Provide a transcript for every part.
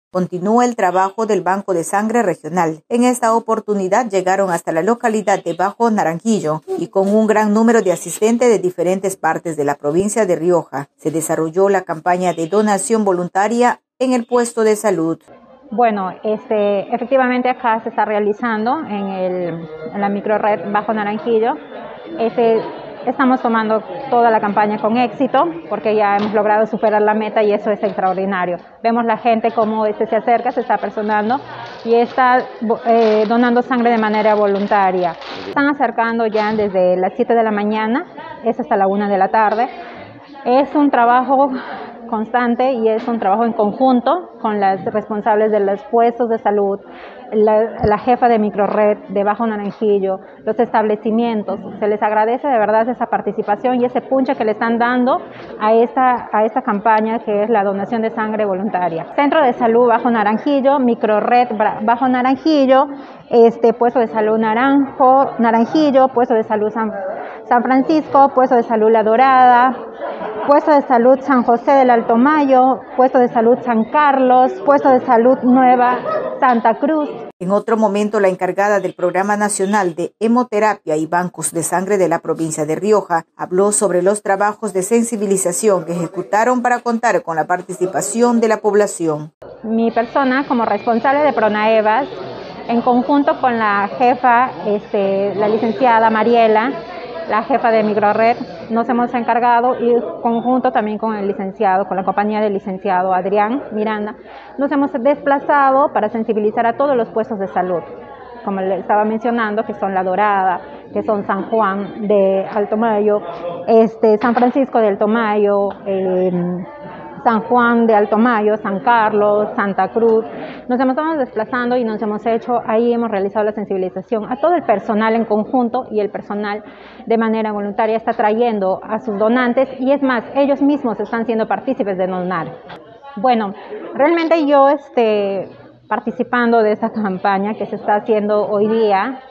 Continúa el trabajo del Banco de Sangre Regional. En esta oportunidad llegaron hasta la localidad de Bajo Naranjillo y con un gran número de asistentes de diferentes partes de la provincia de Rioja se desarrolló la campaña de donación voluntaria en el puesto de salud. Bueno, efectivamente acá se está realizando en la microred Bajo Naranjillo. Estamos tomando toda la campaña con éxito porque ya hemos logrado superar la meta y eso es extraordinario. Vemos la gente cómo se acerca, se está personando y está donando sangre de manera voluntaria. Están acercando ya desde las 7 de la mañana, es hasta la 1 de la tarde. Es un trabajo constante y es un trabajo en conjunto con las responsables de los puestos de salud, la jefa de microred de Bajo Naranjillo, los establecimientos. Se les agradece de verdad esa participación y ese punche que le están dando a esta campaña que es la donación de sangre voluntaria. Centro de Salud Bajo Naranjillo, microred Bajo Naranjillo, puesto de salud Naranjillo, puesto de salud San Francisco, puesto de salud La Dorada, puesto de salud San José del Alto Mayo, puesto de salud San Carlos, puesto de salud Nueva Santa Cruz. En otro momento, la encargada del Programa Nacional de Hemoterapia y Bancos de Sangre de la provincia de Rioja habló sobre los trabajos de sensibilización que ejecutaron para contar con la participación de la población. Mi persona, como responsable de Pronaevas, en conjunto con la jefa, la licenciada Mariela, la jefa de microred, nos hemos encargado y en conjunto también con el licenciado, con la compañía del licenciado Adrián Miranda, nos hemos desplazado para sensibilizar a todos los puestos de salud, como le estaba mencionando, que son La Dorada, que son San Juan de Alto Mayo, San Francisco de Alto Mayo, San Juan de Alto Mayo, San Carlos, Santa Cruz. Nos estamos desplazando y hemos realizado la sensibilización a todo el personal en conjunto y el personal de manera voluntaria está trayendo a sus donantes y es más, ellos mismos están siendo partícipes de donar. Bueno, realmente yo participando de esta campaña que se está haciendo hoy día,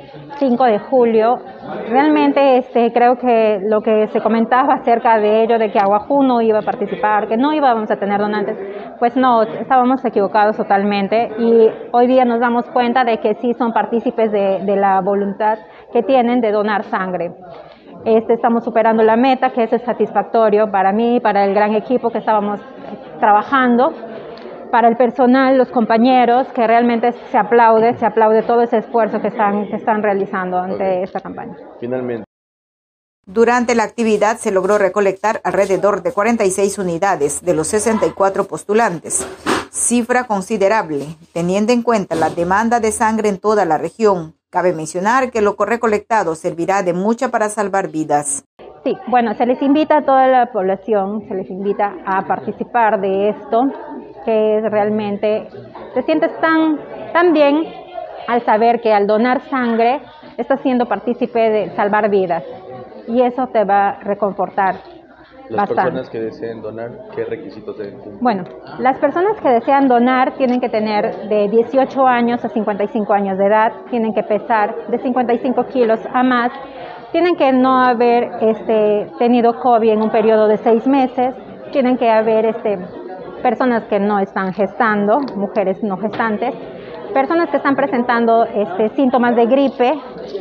5 de julio, realmente creo que lo que se comentaba acerca de ello, de que Aguajú no iba a participar, que no íbamos a tener donantes, pues no, estábamos equivocados totalmente y hoy día nos damos cuenta de que sí son partícipes de la voluntad que tienen de donar sangre. Estamos superando la meta, que es satisfactorio para mí y para el gran equipo que estábamos trabajando. Para el personal, los compañeros, que realmente se aplaude todo ese esfuerzo que están realizando ante esta campaña. Finalmente. Durante la actividad se logró recolectar alrededor de 46 unidades de los 64 postulantes, cifra considerable, teniendo en cuenta la demanda de sangre en toda la región. Cabe mencionar que lo recolectado servirá de mucho para salvar vidas. Sí, bueno, se les invita a toda la población, se les invita a participar de esto, que es realmente, te sientes tan bien al saber que al donar sangre estás siendo partícipe de salvar vidas y eso te va a reconfortar bastante. Las personas que deseen donar, ¿qué requisitos deben cumplir? Bueno, las personas que desean donar tienen que tener de 18 años a 55 años de edad, tienen que pesar de 55 kilos a más, tienen que no haber tenido COVID en un periodo de 6 meses, tienen que haber personas que no están gestando, mujeres no gestantes, personas que están presentando síntomas de gripe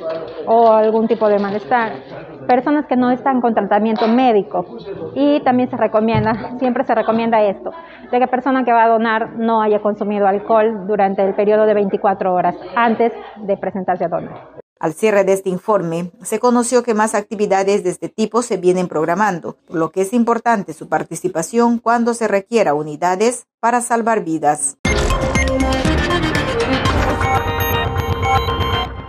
o algún tipo de malestar, personas que no están con tratamiento médico y también siempre se recomienda esto, de que persona que va a donar no haya consumido alcohol durante el periodo de 24 horas antes de presentarse a donar. Al cierre de este informe, se conoció que más actividades de este tipo se vienen programando, por lo que es importante su participación cuando se requiera unidades para salvar vidas.